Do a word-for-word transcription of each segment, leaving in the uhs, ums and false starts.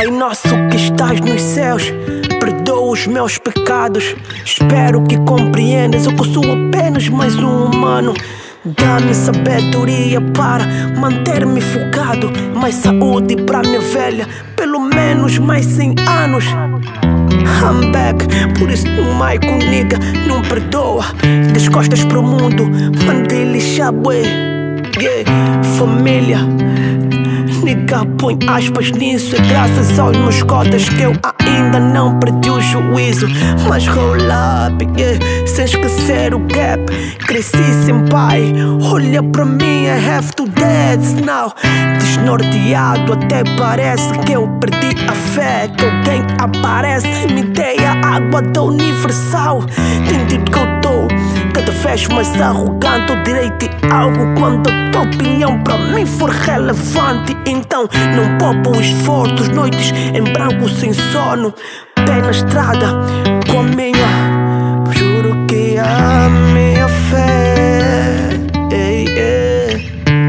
Pai nosso que estás nos céus, perdoa os meus pecados. Espero que compreendas eu que sou apenas mais um humano. Dá-me sabedoria para manter-me focado, mais saúde para minha velha, pelo menos mais cem anos. I'm back, por isso no Michael nigga não perdoa. Das costas pro mundo, mandei lixar bué. Yeah, família, nigga põe aspas nisso. É graças aos meus cotas que eu ainda não perdi o juízo. Mas roll up, yeah, sem esquecer o gap. Cresci sem pai, olha pra mim, I have to dance now. Desnorteado, até parece que eu perdi a fé. Que alguém aparece e me dei a água da Universal. Entendido que eu tô cada vez mais arrogante. Eu direi algo quando a tua opinião pra mim for relevante. Então não poupo esforços, noites em branco sem sono. Pé na estrada com a minha, juro que a minha fé. Ei, ei.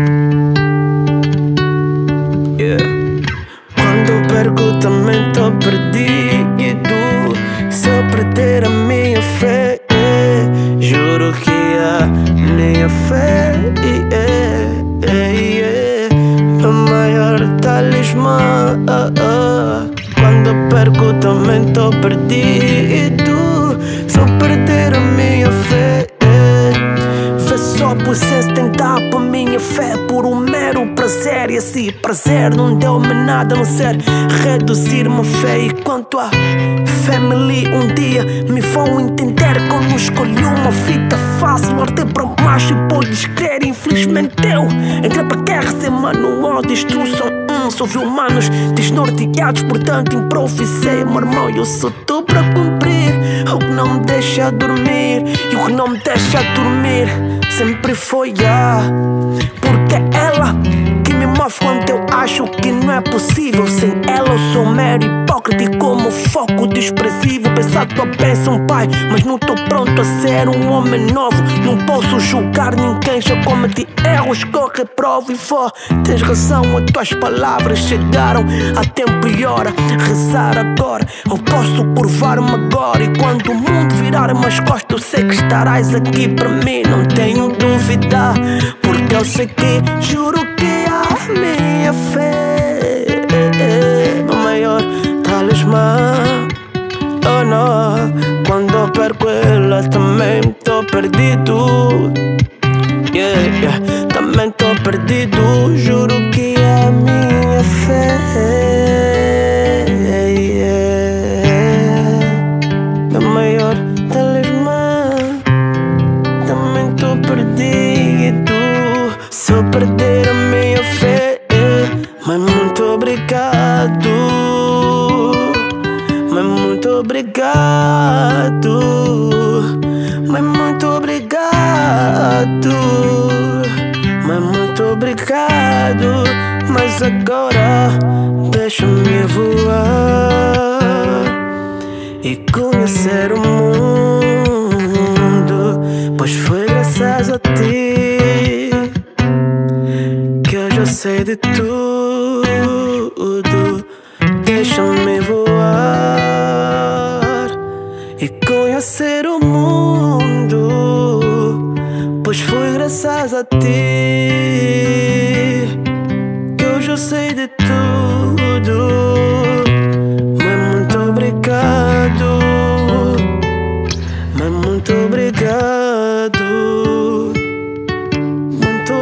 Yeah. Quando perco também tô perdido. Se eu perder a minha fé, yeah, juro que a minha fé, yeah, yeah, yeah, o maior talismã. Quando perco também tô perdido. Se eu perder a minha fé, fé só por se tentar por minha fé, por um mero prazer. E esse prazer não deu-me nada a não ser reduzir-me fé. E quanto a family, um dia me vão entender que eu não escolhi uma fita fácil. Até para macho e podes crer, infelizmente eu entrei para guerra sem manual de instrução. Hum, só vi humanos desnorteados, portanto improvisei. Meu irmão, eu sou tu para cumprir o que não me deixa dormir. E o que não me deixa dormir sempre foi a, porque ela que me move quando eu acho que não é possível. Sem ela eu sou mero hipócrita e como foco desprezível. Pensar tua bênção, pai, mas não tô pronto a ser um homem novo. Não posso julgar ninguém, já cometi erros que eu reprovo. E vó, tens razão, as tuas palavras chegaram a tempo e hora. Rezar agora, eu posso curvar-me agora. E quando o mundo virar as costas, eu sei que estarás aqui para mim. Não tenho dúvida, porque eu sei que, juro que a minha fé é o maior talismã. Oh não, quando eu perco ela também tô perdido. Yeah, yeah, também tô perdido. Juro que a minha fé é o maior talismã. Também tô perdido. Se eu perder a minha fé, mas muito obrigado. Mas muito obrigado. Mas muito obrigado. Mas muito obrigado. Mas agora deixa-me voar e conhecer o mundo, pois foi graças a ti que eu já sei de tudo. Deixa-me voar e conhecer o mundo, pois foi graças a ti que eu já sei de tudo. Mas muito obrigado. Mas muito obrigado. Muito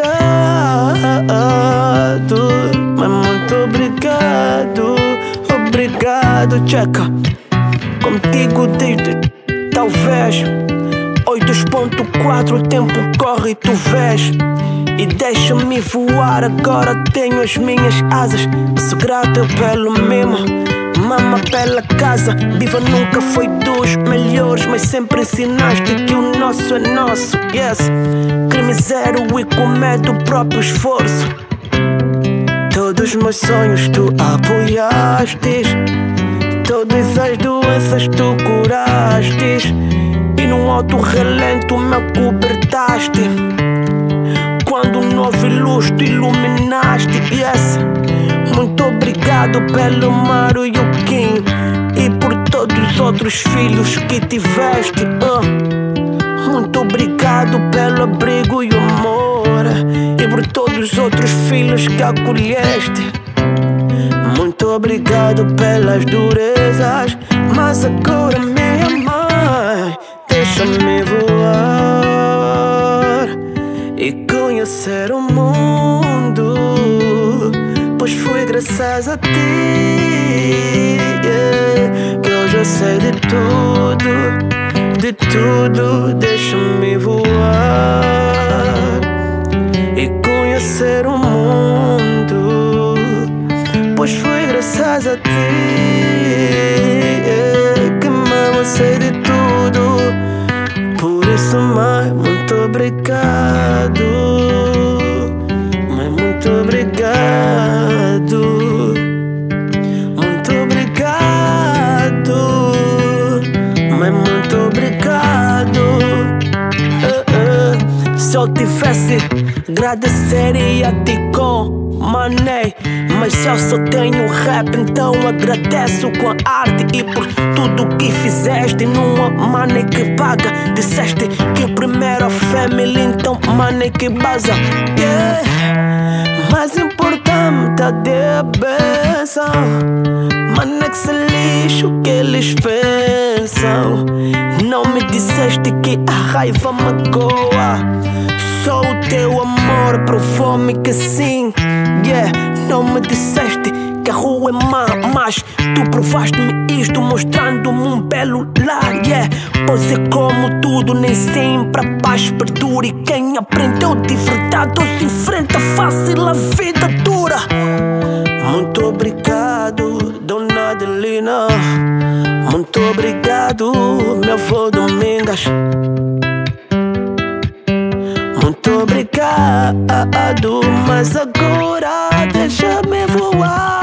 obrigado. Mas muito obrigado. Obrigado, checa. Contigo desde talvez oito ponto quatro, o tempo corre e tu vês. E deixa-me voar, agora tenho as minhas asas. Sou grato pelo mimo, mama pela casa. Viva nunca foi dos melhores, mas sempre ensinaste que o nosso é nosso. Yes, crime zero e com medo do próprio esforço. Todos meus sonhos tu apoiaste, todas as doenças tu curaste, e num alto relento me acobertaste. Quando nova luz tu iluminaste. Yes, muito obrigado pelo Maru e o Kim, e por todos os outros filhos que tiveste. uh. Muito obrigado pelo abrigo e o amor, e por todos os outros filhos que acolheste. Muito obrigado pelas durezas, mas agora minha mãe, deixa-me voar e conhecer o mundo, pois foi graças a ti, yeah, que eu já sei de tudo, de tudo. Deixa-me voar e conhecer o mundo, pois foi graças a ti, yeah, que mama sei de tudo. Por isso, mãe, muito obrigado. Mãe, muito obrigado. Muito obrigado. Mãe, muito obrigado. uh, uh. Se eu tivesse, agradeceria a ti com money, mas eu só tenho rap, então agradeço com a arte e por tudo que fizeste. Numa money que paga, disseste que primeiro a family, então money que baza, yeah. Mais importante é de benção, mano, é que se lixo o que eles pensam. Não me disseste que a raiva magoa, só o teu amor provou-me que sim, yeah. Não me disseste que a rua é má, mas tu provaste-me isto, mostrando-me um belo lar, yeah. Pois é como tudo, nem sempre a paz perdura, e quem aprendeu de verdade hoje enfrenta fácil a vida dura. Muito obrigado, Dona Adelina. Muito obrigado, meu avô Domingas. Muito obrigado, mas agora deixa-me voar